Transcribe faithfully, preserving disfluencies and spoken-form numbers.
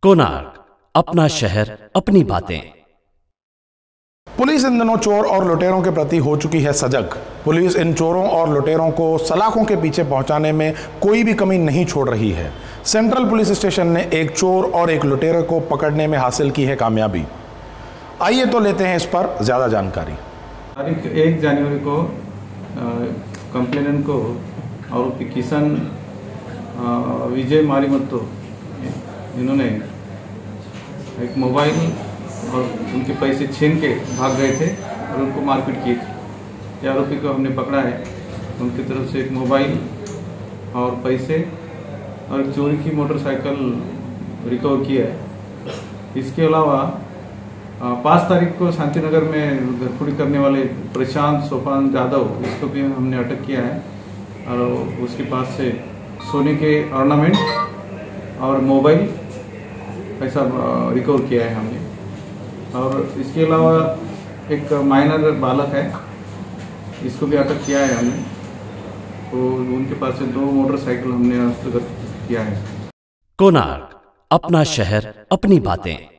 कोणार्क, अपना शहर अपनी बातें। पुलिस इन दिनों चोर और लुटेरों के प्रति हो चुकी है सजग। पुलिस इन चोरों और लुटेरों को सलाखों के पीछे पहुंचाने में कोई भी कमी नहीं छोड़ रही है। सेंट्रल पुलिस स्टेशन ने एक चोर और एक लुटेरे को पकड़ने में हासिल की है कामयाबी। आइए तो लेते हैं इस पर ज्यादा जानकारी। तारीख एक जनवरी को कंप्लेनेंट को आरोपी किशन विजय मारिमुत्तु इन्होंने एक मोबाइल और उनके पैसे छीन के भाग गए थे और उनको मारपीट की थी। ये आरोपी को हमने पकड़ा है। उनकी तरफ से एक मोबाइल और पैसे और एक चोरी की मोटरसाइकिल रिकवर किया है। इसके अलावा पाँच तारीख को शांतिनगर में घरफोड़ी करने वाले प्रशांत सोपान यादव, इसको भी हमने अटक किया है और उसके पास से सोने के ऑर्नामेंट और मोबाइल ऐसा रिकवर किया है हमने। और इसके अलावा एक माइनर बालक है, इसको भी अटक किया है हमने। तो उनके पास से दो मोटरसाइकिल हमने हस्तगत किया है। कोणार्क, अपना शहर अपनी बातें।